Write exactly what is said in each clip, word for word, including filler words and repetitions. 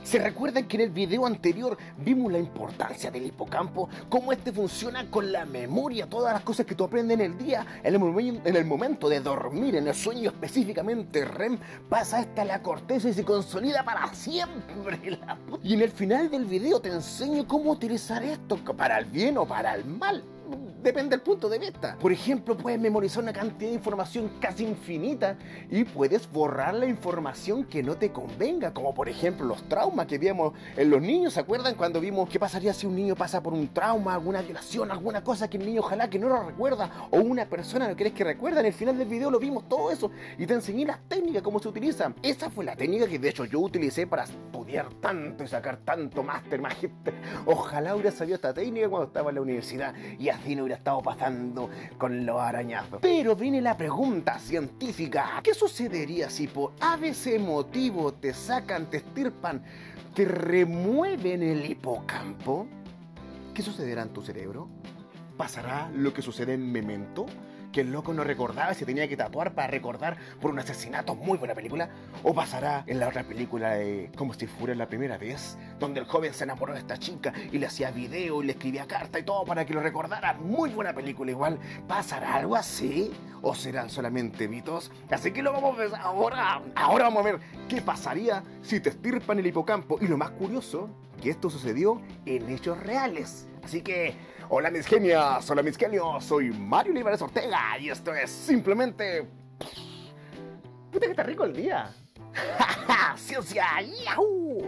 ¿Se recuerdan que en el video anterior vimos la importancia del hipocampo? Cómo este funciona con la memoria, todas las cosas que tú aprendes en el día, en el, momen- en el momento de dormir, en el sueño específicamente R E M, pasa hasta la corteza y se consolida para siempre. La puta. Y en el final del video te enseño cómo utilizar esto, para el bien o para el mal. Depende del punto de vista. Por ejemplo, puedes memorizar una cantidad de información casi infinita y puedes borrar la información que no te convenga, como por ejemplo los traumas que vimos en los niños. ¿Se acuerdan cuando vimos qué pasaría si un niño pasa por un trauma, alguna violación, alguna cosa que el niño ojalá que no lo recuerda, o una persona no querés que recuerda? En el final del video lo vimos todo eso y te enseñé las técnicas, cómo se utilizan. Esa fue la técnica que de hecho yo utilicé para estudiar tanto y sacar tanto máster, magíster. Ojalá hubiera sabido esta técnica cuando estaba en la universidad y así no hubiera estado pasando con los arañazos. Pero viene la pregunta científica: ¿qué sucedería si por A B C motivo te sacan, te estirpan, te remueven el hipocampo? ¿Qué sucederá en tu cerebro? ¿Pasará lo que sucede en Memento? Que el loco no recordaba y se tenía que tatuar para recordar por un asesinato. Muy buena película. ¿O pasará en la otra película de Como si fuera la primera vez, donde el joven se enamoró de esta chica y le hacía video y le escribía carta y todo para que lo recordara? Muy buena película igual. ¿Pasará algo así? ¿O serán solamente mitos? Así que lo vamos a ver ahora. Ahora vamos a ver qué pasaría si te estirpan el hipocampo. Y lo más curioso, que esto sucedió en hechos reales. Así que, hola mis genias, hola mis genios, soy Mario Olivares Ortega y esto es simplemente... ¡Puta que está rico el día! ¡Ja, ciencia! ¡Yahoo!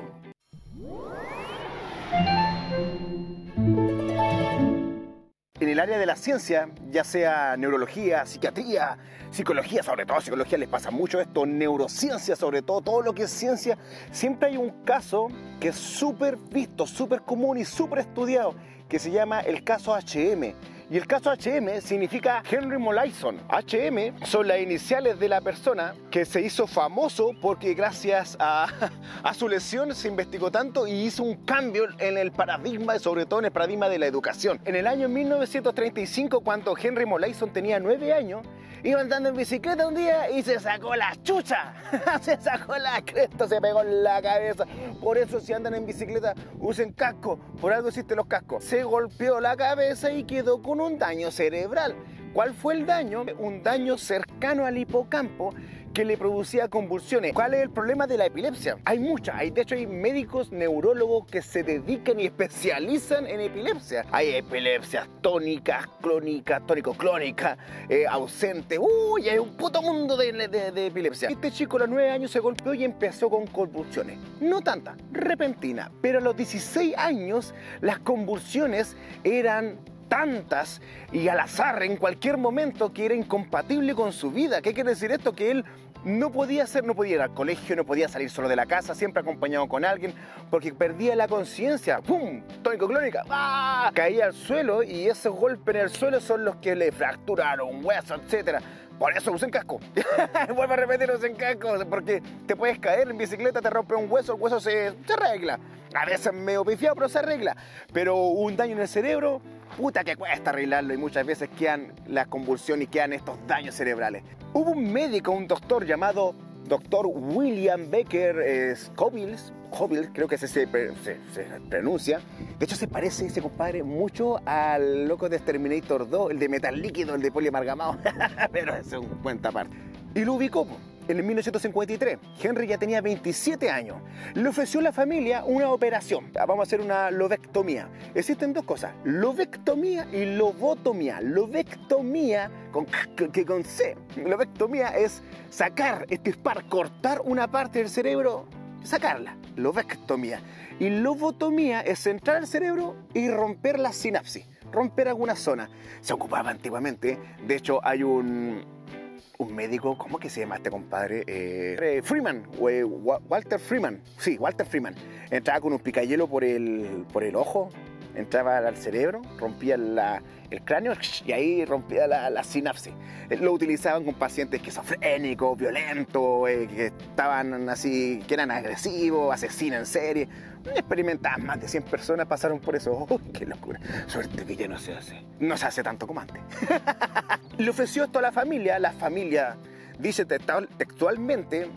En el área de la ciencia, ya sea neurología, psiquiatría, psicología, sobre todo psicología les pasa mucho esto, neurociencia sobre todo, todo lo que es ciencia, siempre hay un caso que es súper visto, súper común y súper estudiado, que se llama el caso H M. Y el caso H M significa Henry Molaison. H M son las iniciales de la persona que se hizo famoso porque gracias a, a su lesión se investigó tanto y hizo un cambio en el paradigma, sobre todo en el paradigma de la educación. En el año mil novecientos treinta y cinco, cuando Henry Molaison tenía nueve años, iba andando en bicicleta un día y se sacó la chucha. Se sacó la cresta, se pegó en la cabeza. Por eso si andan en bicicleta usen casco. Por algo existen los cascos. Se golpeó la cabeza y quedó con un daño cerebral. ¿Cuál fue el daño? Un daño cercano al hipocampo que le producía convulsiones. ¿Cuál es el problema de la epilepsia? Hay muchas, hay, de hecho hay médicos neurólogos que se dedican y especializan en epilepsia. Hay epilepsias tónicas, clónicas, tónico-clónicas, eh, ausente, uy, hay un puto mundo de, de, de epilepsia. Este chico a los nueve años se golpeó y empezó con convulsiones. No tantas, repentinas, pero a los dieciséis años las convulsiones eran tantas y al azar en cualquier momento que era incompatible con su vida. ¿Qué quiere decir esto? Que él no podía hacer, no podía ir al colegio, no podía salir solo de la casa, siempre acompañado con alguien, porque perdía la conciencia. ¡Pum! Tónico-clónica. ¡Ah! Caía al suelo y esos golpes en el suelo son los que le fracturaron hueso, etcétera. Por eso usen casco. Vuelvo a repetir, usen casco, porque te puedes caer en bicicleta, te rompe un hueso, el hueso se, se arregla. A veces medio pifiado, pero se arregla. Pero un daño en el cerebro, puta que cuesta arreglarlo y muchas veces quedan las convulsiones y quedan estos daños cerebrales. Hubo un médico, un doctor llamado doctor William Baker eh, Scoville, Scoville, creo que se, se, se, se pronuncia. De hecho se parece ese compadre mucho al loco de Terminator dos, el de metal líquido, el de poliamalgamado. Pero ese es un cuenta aparte. Y lo ubicó en el mil novecientos cincuenta y tres. Henry ya tenía veintisiete años. Le ofreció a la familia una operación. Vamos a hacer una lobectomía. Existen dos cosas: lobectomía y lobotomía. Lobectomía con, que con C. Lobectomía es sacar, estirpar, cortar una parte del cerebro, sacarla. Lobectomía. Y lobotomía es entrar al cerebro y romper la sinapsis, romper alguna zona. Se ocupaba antiguamente. De hecho, hay un... un médico, ¿cómo que se llama este compadre? Eh, Freeman, eh, Walter Freeman, sí, Walter Freeman. Entraba con un picayelo por el, por el ojo, entraba al cerebro, rompía la, el cráneo y ahí rompía la, la sinapsis. Lo utilizaban con pacientes esquizofrénicos, violentos, eh, que estaban así, que eran agresivos, asesinos en serie. Experimentaban, más de cien personas pasaron por eso. ¡Oh, qué locura! Suerte que ya no se hace. No se hace tanto como antes. Le ofreció esto a la familia. La familia dice textualmente,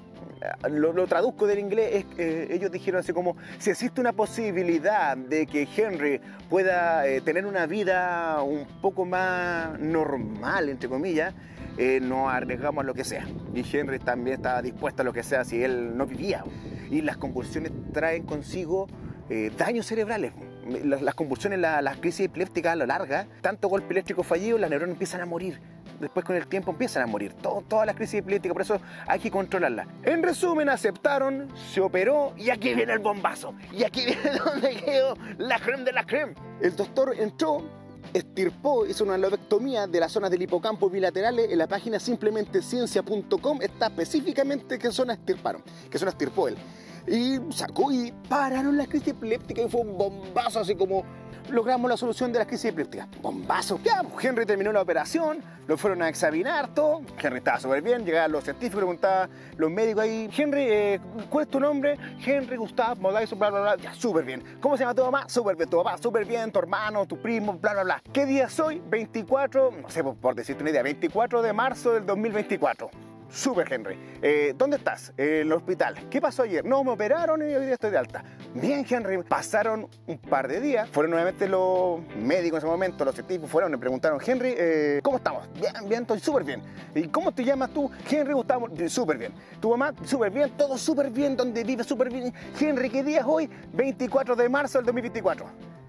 lo, lo traduzco del inglés, es, eh, ellos dijeron así como, si existe una posibilidad de que Henry pueda eh, tener una vida un poco más normal, entre comillas, eh, nos arriesgamos a lo que sea. Y Henry también estaba dispuesto a lo que sea si él no vivía. Y las convulsiones traen consigo eh, daños cerebrales. Las, las convulsiones, la, las crisis epilépticas a lo larga, tanto golpe eléctrico fallido, las neuronas empiezan a morir. Después con el tiempo empiezan a morir. Todo, todas las crisis epilépticas, por eso hay que controlarlas. En resumen, aceptaron, se operó y aquí viene el bombazo. Y aquí viene donde quedó la creme de la creme. El doctor entró, estirpó, hizo una lobectomía de las zonas del hipocampo bilaterales. En la página simplemente ciencia punto com está específicamente qué zona estirparon, qué zona estirpó él. Y sacó y pararon la crisis epiléptica y fue un bombazo, así como logramos la solución de la crisis epiléptica. Bombazo. Ya, Henry terminó la operación, lo fueron a examinar, todo. Henry estaba súper bien, llegaban los científicos, preguntaban los médicos ahí, Henry, eh, ¿cuál es tu nombre? Henry Gustav Molaiso, bla, bla, bla. Ya, súper bien. ¿Cómo se llama tu mamá? Súper bien. Tu papá, súper bien. Tu hermano, tu primo, bla, bla, bla. ¿Qué día soy? veinticuatro, no sé, por, por decirte una idea, veinticuatro de marzo del dos mil veinticuatro. Súper, Henry. Eh, ¿Dónde estás? Eh, en el hospital. ¿Qué pasó ayer? No, me operaron y hoy día estoy de alta. Bien, Henry. Pasaron un par de días. Fueron nuevamente los médicos en ese momento, los científicos fueron y me preguntaron, Henry, eh, ¿cómo estamos? Bien, bien, estoy súper bien. ¿Y cómo te llamas tú? Henry Gustavo. Súper bien. ¿Tu mamá? Súper bien. Todo súper bien. ¿Dónde vives? Súper bien. Henry, ¿qué día es hoy? veinticuatro de marzo del dos mil veinticuatro.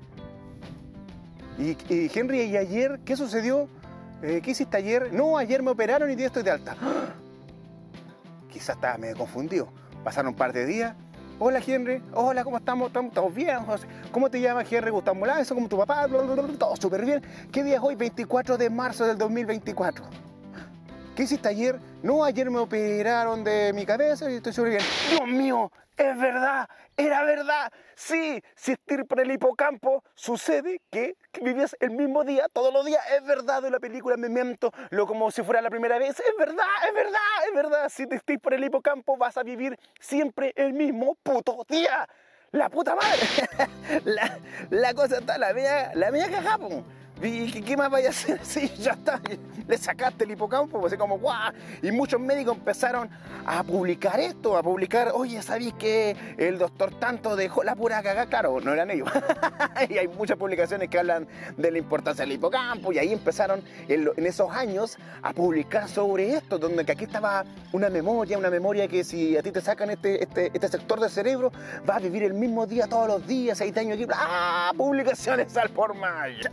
Y, y Henry, ¿y ayer qué sucedió? Eh, ¿Qué hiciste ayer? No, ayer me operaron y hoy día estoy de alta. ¡Ah! Quizás estaba medio confundido. Pasaron un par de días. Hola, Henry. Hola, ¿cómo estamos? ¿Estamos, estamos bien, José? ¿Cómo te llamas, Henry Gustavo Molaiso? ¿Cómo tu papá? Todo súper bien. ¿Qué día es hoy? veinticuatro de marzo del dos mil veinticuatro. ¿Qué hiciste ayer? No, ayer me operaron de mi cabeza y estoy súper bien. ¡Dios mío! ¡Es verdad! ¡Era verdad! Sí, si estirpan el hipocampo, sucede que vivías el mismo día, todos los días. Es verdad, de la película Memento, lo como si fuera la primera vez. Es verdad, es verdad, es verdad. Si te estirpan el hipocampo, vas a vivir siempre el mismo puto día. ¡La puta madre! la, la cosa está, la mía, la mía cagá, po. ¿Y qué más vaya a hacer? Sí, ya está, le sacaste el hipocampo, pues, como guau. Y muchos médicos empezaron a publicar esto, a publicar, oye, ¿sabéis que el doctor tanto dejó la pura cagada? Claro, no eran ellos. Y hay muchas publicaciones que hablan de la importancia del hipocampo, y ahí empezaron en, en esos años a publicar sobre esto, donde que aquí estaba una memoria, una memoria que si a ti te sacan este, este, este sector del cerebro, vas a vivir el mismo día todos los días, seis años aquí, ¡ah! Publicaciones al por mayo.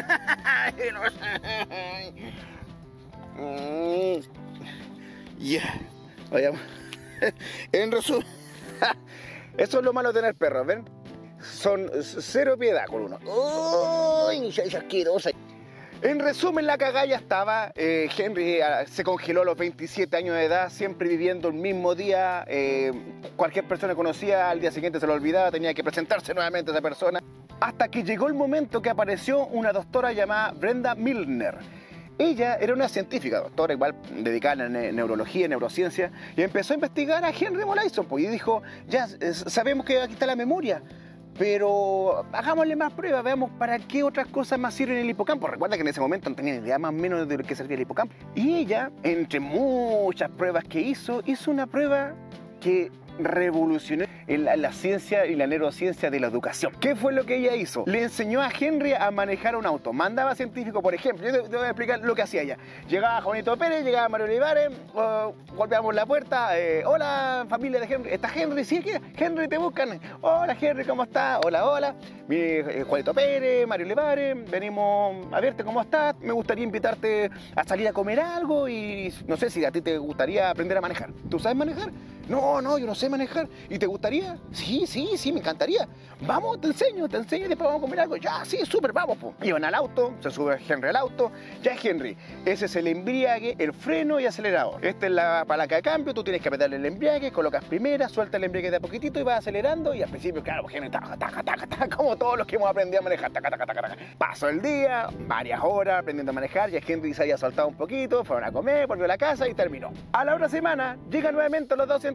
Ya, yeah. En resumen, eso es lo malo de tener perros, ¿ven? Son cero piedad con uno. ¡Uy! ¡Qué asquerosa! En resumen, la cagada ya estaba. Eh, Henry eh, se congeló a los veintisiete años de edad, siempre viviendo el mismo día. Eh, cualquier persona que conocía, al día siguiente se lo olvidaba, tenía que presentarse nuevamente a esa persona. Hasta que llegó el momento que apareció una doctora llamada Brenda Milner. Ella era una científica, doctora igual dedicada en neurología, neurociencia, y empezó a investigar a Henry Molaiso, pues, y dijo, ya sabemos que aquí está la memoria, pero hagámosle más pruebas, veamos para qué otras cosas más sirven el hipocampo. Recuerda que en ese momento no tenía idea más o menos de lo que servía el hipocampo. Y ella, entre muchas pruebas que hizo, hizo una prueba que revolucionó la, la ciencia y la neurociencia de la educación. ¿Qué fue lo que ella hizo? Le enseñó a Henry a manejar un auto. Mandaba científicos, por ejemplo, yo te, te voy a explicar lo que hacía ella. Llegaba Juanito Pérez, llegaba Mario Olivares, uh, golpeamos la puerta, eh, hola familia de Henry, ¿está Henry? Sí, ¿qué? Henry, te buscan. Hola Henry, ¿cómo estás? Hola, hola. Mi, eh, Juanito Pérez, Mario Olivares, venimos a verte cómo estás. Me gustaría invitarte a salir a comer algo y no sé si a ti te gustaría aprender a manejar. ¿Tú sabes manejar? No, no, yo no sé manejar. ¿Y te gustaría? Sí, sí, sí, me encantaría. Vamos, te enseño, te enseño y después vamos a comer algo. Ya, sí, súper, vamos. Po. Iban al auto, se sube Henry al auto. Ya, Henry, ese es el embriague, el freno y acelerador. Esta es la palanca de cambio, tú tienes que apretar el embriague, colocas primera, suelta el embriague de a poquitito y vas acelerando. Y al principio, claro, Henry, taca, taca, taca, taca, como todos los que hemos aprendido a manejar. Taca, taca, taca, taca. Pasó el día, varias horas aprendiendo a manejar. Ya Henry se había soltado un poquito, fueron a comer, volvió a la casa y terminó. A la otra semana, llegan nuevamente los dos científicos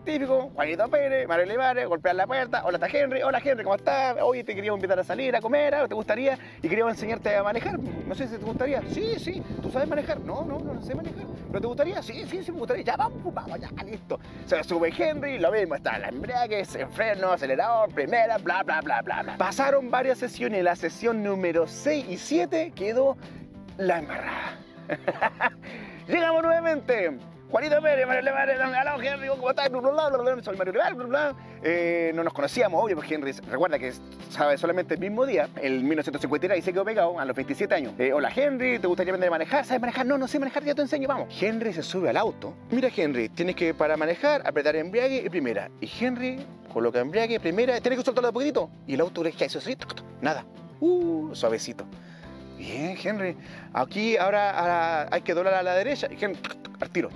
científico, Juanito Pérez, Mario Olivares, golpear la puerta, hola, está Henry, hola Henry, ¿cómo estás? Hoy te queríamos invitar a salir, a comer, ¿te gustaría? Y queríamos enseñarte a manejar, no sé si te gustaría. Sí, sí, ¿tú sabes manejar? No, no, no, no sé manejar. ¿Pero te gustaría? Sí, sí, sí me gustaría. Ya, vamos, vamos, ya, listo. Se sube Henry, lo mismo, está la embrague, el freno, acelerador, primera, bla, bla, bla, bla, bla. Pasaron varias sesiones, la sesión número seis y siete quedó la embarrada. Llegamos nuevamente. Juanito Pérez, Mario Olivares, aló Henry, ¿cómo estás? Soy Mario Olivares, eh, no nos conocíamos, obvio, porque Henry, recuerda que sabe solamente el mismo día, el mil novecientos cincuenta y tres, y se quedó pegado a los veintisiete años. Eh, hola Henry, ¿te gustaría aprender a manejar? ¿Sabes manejar? No, no sé manejar, ya te enseño, vamos. Henry se sube al auto. Mira Henry, tienes que para manejar, apretar embriague y primera. Y Henry coloca embriague, primera, tienes que soltarlo de poquitito. Y el auto le hace así, nada, uh, suavecito. Bien, Henry. Aquí ahora, ahora hay que doblar a la derecha. Y Henry, al tiro.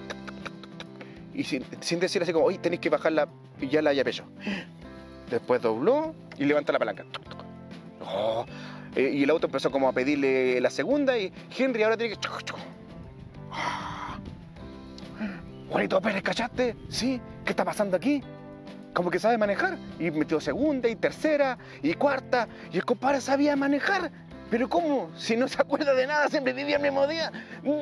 Y sin, sin decir así como, oye, tenéis que bajar la, y ya la haya pecho. Después dobló y levanta la palanca. Oh, eh, y el auto empezó como a pedirle la segunda y Henry ahora tiene que... Oh. Juanito Pérez, ¿cachaste? Sí, ¿qué está pasando aquí? Como que sabe manejar. Y metió segunda y tercera y cuarta. Y el compadre sabía manejar. ¿Pero cómo? Si no se acuerda de nada, siempre vivía el mismo día.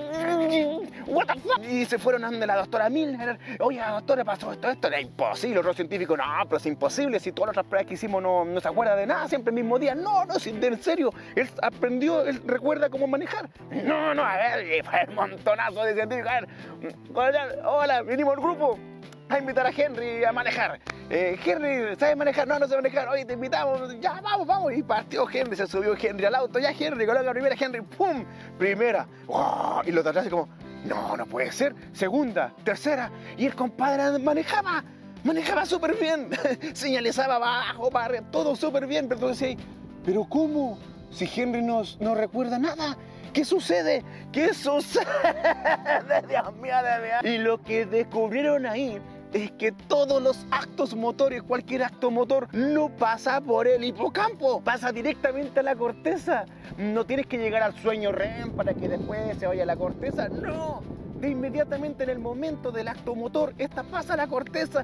What the fuck? Y se fueron a donde la doctora Milner. Oye, doctora, pasó esto, esto. Era imposible. Otro científico, no, pero es imposible. Si todas las otras pruebas que hicimos no, no se acuerda de nada, siempre el mismo día. No, no, si, en serio. Él aprendió, él recuerda cómo manejar. No, no, a ver, fue un montonazo de científicos. A ver, hola, vinimos al grupo a invitar a Henry a manejar. Eh, Henry, ¿sabes manejar? No, no sé manejar. Oye, te invitamos. Ya, vamos, vamos. Y partió Henry, se subió Henry al auto. Ya, Henry, coloca la primera, Henry, ¡pum! Primera. ¡Wow! Y los de atrás así como, no, no puede ser. Segunda, tercera. Y el compadre manejaba. Manejaba súper bien. Señalizaba abajo, para arriba, todo súper bien. Pero tú decías, ¿pero cómo? Si Henry no, no recuerda nada. ¿Qué sucede? ¿Qué sucede? Dios mío, Dios mío. Y lo que descubrieron ahí es que todos los actos motores, cualquier acto motor, no pasa por el hipocampo, pasa directamente a la corteza. No tienes que llegar al sueño REM para que después se vaya a la corteza, no. De inmediatamente en el momento del acto motor, esta pasa a la corteza.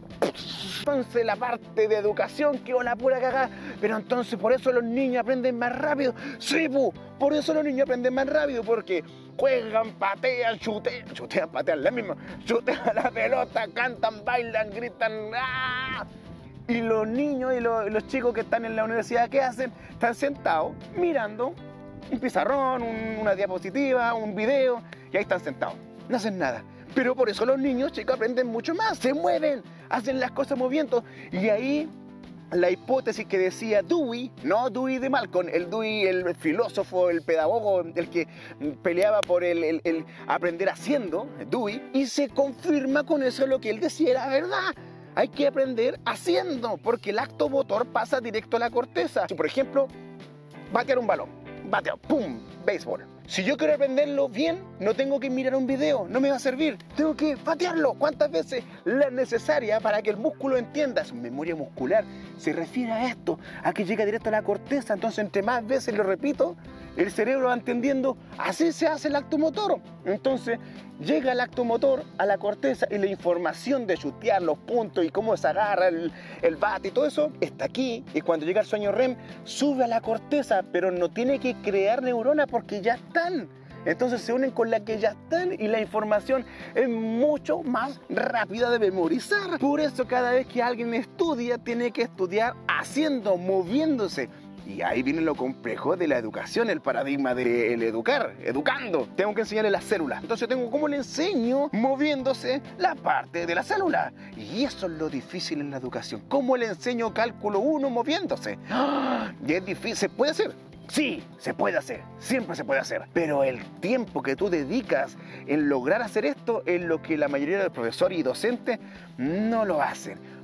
Entonces la parte de educación quedó la pura cagada. Pero entonces por eso los niños aprenden más rápido. Sí, pu, por eso los niños aprenden más rápido, porque juegan, patean, chutean, chutean, patean la misma, chutean la pelota, cantan, bailan, gritan. ¡Ah! Y los niños y los, y los chicos que están en la universidad, ¿qué hacen? Están sentados mirando un pizarrón, un, una diapositiva, un video, y ahí están sentados, no hacen nada. Pero por eso los niños, chicos, aprenden mucho más, se mueven, hacen las cosas moviendo. Y ahí la hipótesis que decía Dewey, no Dewey de Malcolm, el Dewey, el filósofo, el pedagogo, el que peleaba por el, el, el aprender haciendo, Dewey, y se confirma con eso lo que él decía era verdad. Hay que aprender haciendo, porque el acto motor pasa directo a la corteza. Si, por ejemplo, batear un balón, batear, ¡pum!, béisbol. Si yo quiero aprenderlo bien, no tengo que mirar un video, no me va a servir. Tengo que patearlo. ¿Cuántas veces? La necesaria para que el músculo entienda. Su memoria muscular se refiere a esto, a que llega directo a la corteza. Entonces, entre más veces lo repito, el cerebro va entendiendo, así se hace el acto motor. Entonces, llega el acto motor a la corteza y la información de chutear los puntos y cómo se agarra el, el bate y todo eso está aquí. Y cuando llega el sueño REM, sube a la corteza, pero no tiene que crear neuronas porque ya están. Entonces se unen con la que ya están y la información es mucho más rápida de memorizar. Por eso cada vez que alguien estudia, tiene que estudiar haciendo, moviéndose. Y ahí viene lo complejo de la educación, el paradigma del educar, educando. Tengo que enseñarle las células. Entonces tengo, ¿cómo le enseño? Moviéndose la parte de la célula. Y eso es lo difícil en la educación. ¿Cómo le enseño cálculo uno moviéndose? ¡Ah! Y es difícil, ¿se puede hacer? Sí, se puede hacer, siempre se puede hacer. Pero el tiempo que tú dedicas en lograr hacer esto es lo que la mayoría de los profesores y docentes no lo hacen.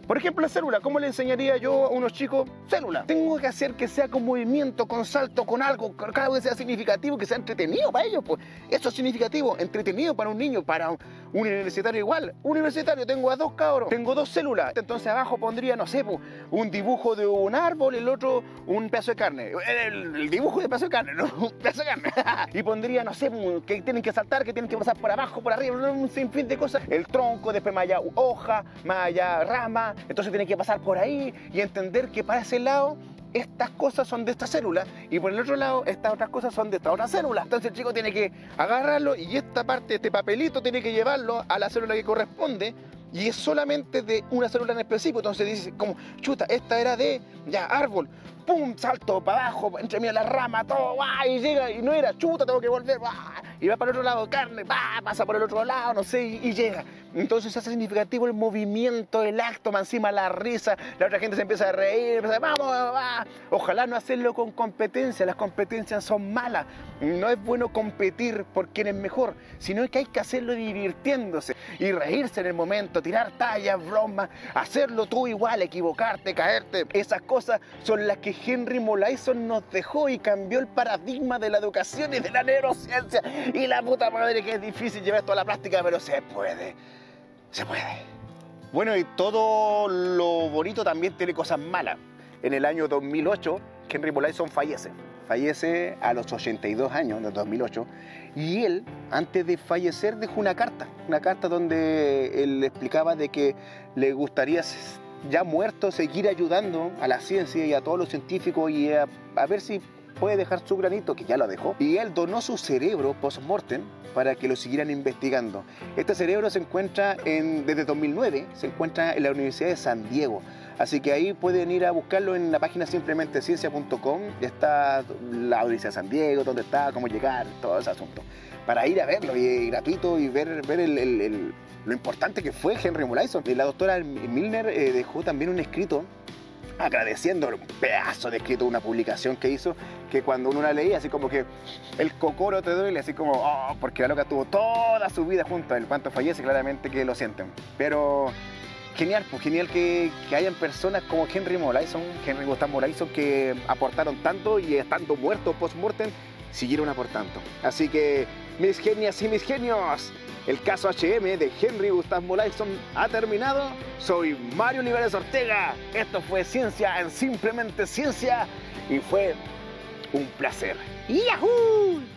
Por ejemplo, la célula. ¿Cómo le enseñaría yo a unos chicos célula? Tengo que hacer que sea con movimiento, con salto, con algo, con algo que sea significativo, que sea entretenido para ellos. Pues eso es significativo, entretenido para un niño, para un universitario igual. Universitario, tengo a dos cabros, tengo dos células. Entonces abajo pondría, no sé, pues, un dibujo de un árbol, el otro un pedazo de carne. El, el dibujo de pedazo de carne, no, un pedazo de carne. Y pondría, no sé, que tienen que saltar, que tienen que pasar por abajo, por arriba, un sinfín de cosas. El tronco, después más allá hoja, más allá rama. Entonces tienen que pasar por ahí y entender que para ese lado estas cosas son de esta célula y por el otro lado estas otras cosas son de esta otra célula. Entonces el chico tiene que agarrarlo y esta parte, este papelito, tiene que llevarlo a la célula que corresponde y es solamente de una célula en específico. Entonces dice como, chuta, esta era de, ya, árbol, pum, salto para abajo, entre mí la rama, todo, ¡bah! Y llega, y no era, chuta, tengo que volver, ¡bah! Y va para el otro lado, carne, ¡bah! Pasa por el otro lado, no sé, y, y llega. Entonces se hace significativo el movimiento, el acto, más encima la risa, la otra gente se empieza a reír, empieza, vamos, va. Ojalá no hacerlo con competencia, las competencias son malas. No es bueno competir por quién es mejor, sino que hay que hacerlo divirtiéndose y reírse en el momento, tirar tallas, bromas, hacerlo tú igual, equivocarte, caerte. Esas cosas son las que Henry Molaison nos dejó y cambió el paradigma de la educación y de la neurociencia. Y la puta madre que es difícil llevar esto a la práctica, pero se puede, se puede. Bueno, y todo lo bonito también tiene cosas malas. En el año dos mil ocho, Henry Molaison fallece. Fallece a los ochenta y dos años, en el dos mil ocho, y él, antes de fallecer, dejó una carta, una carta donde él explicaba de que le gustaría, ya muerto, seguir ayudando a la ciencia y a todos los científicos y a, a ver si puede dejar su granito, que ya lo dejó. Y él donó su cerebro post-mortem para que lo siguieran investigando. Este cerebro se encuentra en, desde dos mil nueve, se encuentra en la Universidad de San Diego. Así que ahí pueden ir a buscarlo en la página simplemente ciencia punto com. Ya está la Universidad de San Diego, dónde está, cómo llegar, todo ese asunto. Para ir a verlo, y, y gratuito, y ver, ver el, el, el, lo importante que fue Henry Molaison. La doctora Milner eh, dejó también un escrito agradeciendo un pedazo de escrito, una publicación que hizo, que cuando uno la leía, así como que el cocoro te duele, así como, oh, porque la loca tuvo toda su vida junto a él. Cuanto fallece, claramente que lo sienten. Pero genial, pues genial que, que hayan personas como Henry Molaison, Henry Gustav Molaison, que aportaron tanto y estando muertos post-mortem, siguieron aportando. Así que, mis genias y mis genios, el caso H M de Henry Gustav Molaison ha terminado. Soy Mario Olivares Ortega. Esto fue Ciencia en Simplemente Ciencia y fue un placer. ¡Yahoo!